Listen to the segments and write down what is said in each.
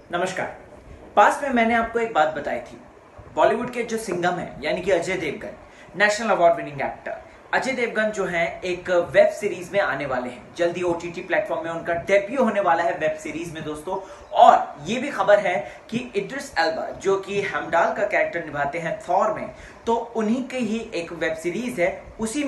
नमस्कार। पास में मैंने आपको एक बात बताई थी। बॉलीवुड के जो सिंघम है यानी कि Ajay Devgn, national award winning actor Ajay Devgn जो है एक वेब सीरीज में आने वाले हैं। जल्दी ओटीटी प्लेटफॉर्म में उनका डेब्यू होने वाला है वेब सीरीज में दोस्तों। और ये भी खबर है कि इद्रिस एल्बा जो कि हेमडाल का कैरेक्टर निभाते हैं थॉर में, तो उन्हीं की ही एक वेब सीरीज है,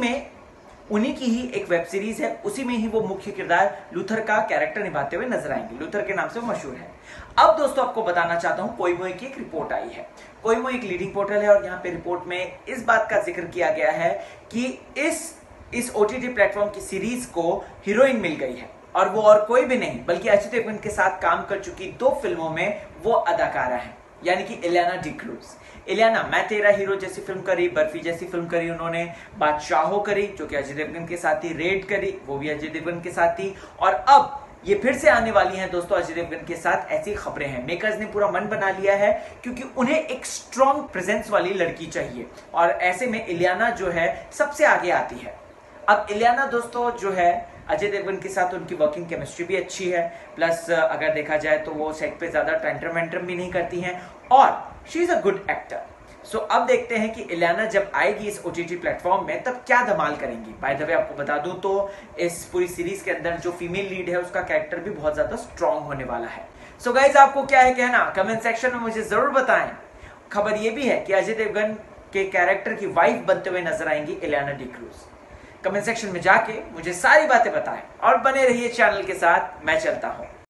उसी में ही वो मुख्य किरदार लूथर का कैरेक्टर निभाते हुए नजर आएंगे। लूथर के नाम से वो मशहूर है। अब दोस्तों आपको बताना चाहता हूं, कोईमो की एक रिपोर्ट आई है। कोईमो एक लीडिंग पोर्टल है और यहाँ पे रिपोर्ट में इस बात का जिक्र किया गया है कि इस ओटीटी प्लेटफॉर्म की सीरीज को हीरोइन मिल गई है और वो और कोई भी नहीं बल्कि अजय देवगन के साथ काम कर चुकी 2 फिल्मों में वो अदाकारा है, यानी कि इलियाना डिक्रूज। इलियाना मैं तेरा हीरो जैसी फिल्म करी, बर्फी जैसी फिल्म करी उन्होंने, बादशाहो करी जो कि अजय देवगन के साथ थी, रेड करी वो भी अजय देवगन के साथ थी, और अब ये फिर से आने वाली हैं दोस्तों अजय देवगन के साथ। ऐसी खबरें हैं, मेकर्स ने पूरा मन बना लिया है क्योंकि उन्हें एक स्ट्रॉन्ग प्रेजेंस वाली लड़की चाहिए और ऐसे में इलियाना जो है सबसे आगे आती है। अब इलियाना दोस्तों जो है अजय देवगन के साथ उनकी वर्किंग केमिस्ट्री भी अच्छी है, प्लस अगर देखा जाए तो वो सेट पे ज्यादा टेंट्रम भी नहीं करती हैं और she is a good actor. So अब देखते हैं कि इलियाना जब आएगी इस ओटीटी प्लेटफॉर्म में तब क्या धमाल करेंगी। बाय द वे आपको बता दूं तो इस पूरी सीरीज के अंदर जो फीमेल लीड है उसका कैरेक्टर भी बहुत ज्यादा स्ट्रॉन्ग होने वाला है। सो गाइज आपको क्या है कहना, कमेंट सेक्शन में मुझे जरूर बताएं। खबर यह भी है कि अजय देवगन के कैरेक्टर की वाइफ बनते हुए नजर आएंगी इलियाना डिक्रूज। कमेंट सेक्शन में जाके मुझे सारी बातें बताएं और बने रहिए चैनल के साथ। मैं चलता हूं।